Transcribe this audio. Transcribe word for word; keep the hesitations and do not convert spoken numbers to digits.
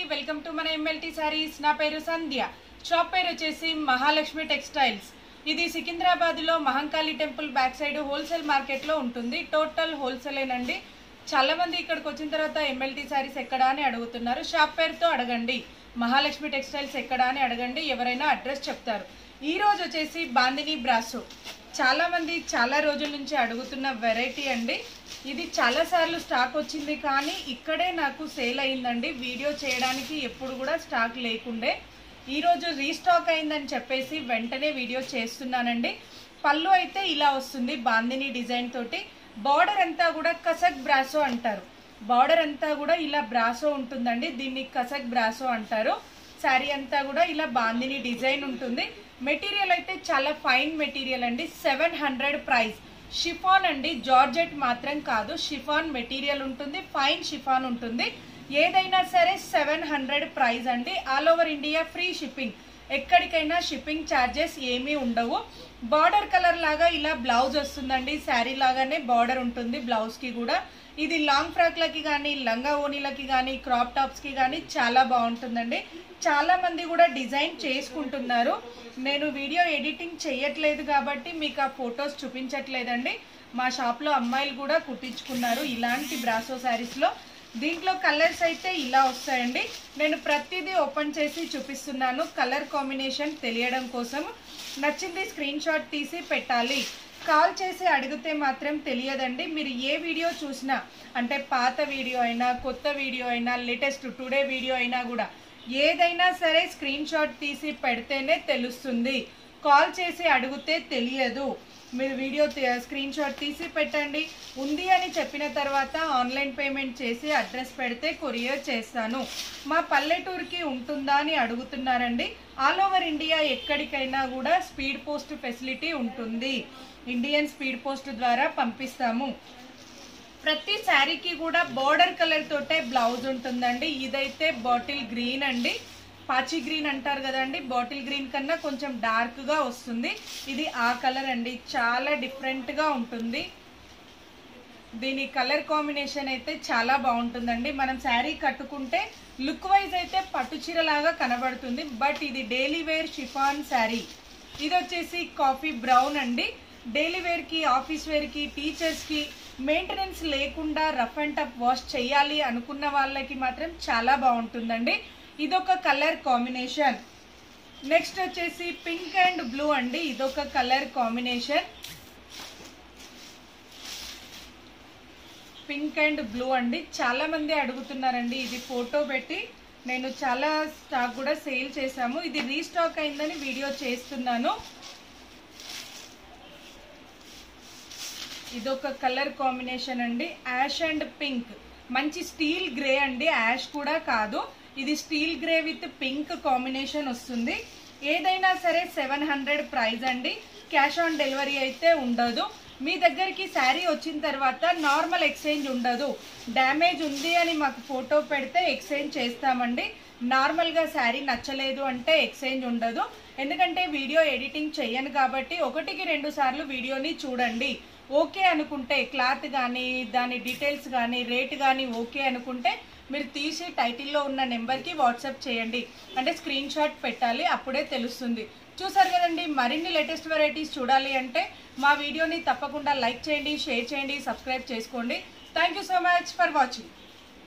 Welcome to మన MLT saris. నా పేరు సంధ్య. షాప్ పేరు వచ్చేసి మహాలక్ష్మి టెక్స్టైల్స్. ఇది సికింద్రాబాద్ లో Mahankali temple back side wholesale market లో ఉంటుంది. టోటల్ హోల్సేలేనండి. చాలా మంది ఇక్కడికి వచ్చిన తర్వాత ఎంఎల్టీ సారీస్ ఎక్కడా అని అడుగుతున్నారు. షాప్ పేరుతో అడగండి, మహాలక్ష్మి టెక్స్టైల్స్ ఎక్కడా అని అడగండి, ఎవరైనా అడ్రస్ చెప్తారు. ఈ రోజు వచ్చేసి బాందిని బ్రాసో, చాలా మంది చాలా రోజుల నుంచి అడుగుతున్న వెరైటీ అండి. ఇది చాలా సార్లు స్టాక్ వచ్చింది, కానీ ఇక్కడే నాకు సేల్ అయిందండి. వీడియో చేయడానికి ఎప్పుడు కూడా స్టాక్ లేకుండే, ఈరోజు రీస్టాక్ అయిందని చెప్పేసి వెంటనే వీడియో చేస్తున్నానండి. పళ్ళు అయితే ఇలా వస్తుంది బాందిని డిజైన్ తోటి. బార్డర్ అంతా కూడా కసక్ బ్రాసో అంటారు. బార్డర్ అంతా కూడా ఇలా బ్రాసో ఉంటుందండి, దీన్ని కసక్ బ్రాసో అంటారు. శారీ అంతా కూడా ఇలా బాందిని డిజైన్ ఉంటుంది. మెటీరియల్ అయితే చాలా ఫైన్ మెటీరియల్ అండి. Seven hundred price. షిఫాన్ అండి, జార్జెట్ మాత్రం కాదు, షిఫాన్ మెటీరియల్ ఉంటుంది, ఫైన్ షిఫాన్ ఉంటుంది. ఏదైనా సరే సెవెన్ హండ్రెడ్ ప్రైస్ అండి. All over India free shipping, ఎక్కడికైనా షిప్పింగ్ ఛార్జెస్ ఏమీ ఉండవు. బార్డర్ కలర్ లాగా ఇలా బ్లౌజ్ వస్తుందండి, శారీ లాగానే బార్డర్ ఉంటుంది బ్లౌజ్ కి కూడా. ఇది లాంగ్ ఫ్రాక్లకి కానీ, లంగా ఓనీలకి కానీ, క్రాప్ టాప్స్ కి కానీ చాలా బాగుంటుందండి. చాలా మంది కూడా డిజైన్ చేసుకుంటున్నారు. నేను వీడియో ఎడిటింగ్ చేయట్లేదు కాబట్టి మీకు ఆ ఫొటోస్ చూపించట్లేదండి. మా షాప్లో అమ్మాయిలు కూడా కుట్టించుకున్నారు ఇలాంటి బ్రాసో శారీస్లో. దీంట్లో కలర్స్ అయితే ఇలా వస్తాయండి. నేను ప్రతిదీ ఓపెన్ చేసి చూపిస్తున్నాను కలర్ కాంబినేషన్ తెలియడం కోసం. నచ్చింది స్క్రీన్ షాట్ తీసి పెట్టాలి. కాల్ చేసి అడిగితే మాత్రం తెలియదండి. మీరు ఏ వీడియో చూసినా, అంటే పాత వీడియో అయినా, కొత్త వీడియో అయినా, లేటెస్ట్ టుడే వీడియో అయినా కూడా ఏదైనా సరే స్క్రీన్ షాట్ తీసి పెడితేనే తెలుస్తుంది. కాల్ చేసి అడిగితే తెలియదు. మీరు వీడియో స్క్రీన్ షాట్ తీసి పెట్టండి. ఉంది అని చెప్పిన తర్వాత ఆన్లైన్ పేమెంట్ చేసి అడ్రస్ పెడితే కొరియర్ చేస్తాను. మా పల్లెటూరుకి ఉంటుందా అని అడుగుతున్నారండి. ఆల్ ఓవర్ ఇండియా ఎక్కడికైనా కూడా స్పీడ్ పోస్ట్ ఫెసిలిటీ ఉంటుంది. ఇండియన్ స్పీడ్ పోస్ట్ ద్వారా పంపిస్తాము. ప్రతి శారీకి కూడా బోర్డర్ కలర్ తోటే బ్లౌజ్ ఉంటుందండి. ఇదైతే బాటిల్ గ్రీన్ అండి, పాచి గ్రీన్ అంటారు కదండి, బాటిల్ గ్రీన్ కన్నా కొంచెం డార్క్ గా వస్తుంది. ఇది ఆ కలర్ అండి, చాలా డిఫరెంట్ గా ఉంటుంది. దీని కలర్ కాంబినేషన్ అయితే చాలా బాగుంటుందండి. మనం శారీ కట్టుకుంటే లుక్ వైజ్ అయితే పట్టు చీర లాగా కనబడుతుంది. బట్ ఇది డైలీ వేర్ షిఫాన్ శారీ. ఇది వచ్చేసి కాఫీ బ్రౌన్ అండి. డైలీ వేర్ కి, ఆఫీస్ వేర్ కి, టీచర్స్ కి మెయింటెనెన్స్ లేకుండా రఫ్ అండ్ టఫ్ వాష్ చేయాలి అనుకున్న వాళ్ళకి మాత్రం చాలా బాగుంటుందండి. ఇదొక కలర్ కాంబినేషన్. నెక్స్ట్ వచ్చేసి పింక్ అండ్ బ్లూ అండి. ఇదొక colour combination, pink and blue అండి. చాలా మంది అడుగుతున్నారండి. ఇది ఫోటో పెట్టి నేను చాలా స్టాక్ కూడా సేల్ చేశాము. ఇది రీస్టాక్ అయిందని వీడియో చేస్తున్నాను. ఇదొక కలర్ కాంబినేషన్ అండి, యాష్ అండ్ పింక్. మంచి స్టీల్ గ్రే అండి, యాష్ కూడా కాదు. ఇది steel grey with pink combination వస్తుంది. ఏదైనా సరే సెవెన్ హండ్రెడ్ ప్రైస్ అండి. క్యాష్ ఆన్ డెలివరీ అయితే ఉండదు. మీ దగ్గరికి శారీ వచ్చిన తర్వాత నార్మల్ ఎక్స్చేంజ్ ఉండదు. డ్యామేజ్ ఉంది అని మాకు ఫోటో పెడితే ఎక్స్చేంజ్ చేస్తామండి. నార్మల్గా శారీ నచ్చలేదు అంటే ఎక్స్చేంజ్ ఉండదు. ఎందుకంటే వీడియో ఎడిటింగ్ చెయ్యను కాబట్టి ఒకటికి రెండు సార్లు వీడియోని చూడండి. ఓకే అనుకుంటే క్లాత్ కానీ, దాని డీటెయిల్స్ కానీ, రేట్ కానీ ఓకే అనుకుంటే మీరు తీసి టైటిల్లో ఉన్న నెంబర్కి వాట్సాప్ చేయండి. అంటే స్క్రీన్ షాట్ పెట్టాలి, అప్పుడే తెలుస్తుంది. చూసారు కదండి. మరిన్ని లేటెస్ట్ వెరైటీస్ చూడాలి అంటే మా వీడియోని తప్పకుండా లైక్ చేయండి, షేర్ చేయండి, సబ్స్క్రైబ్ చేసుకోండి. Thank you so much for watching.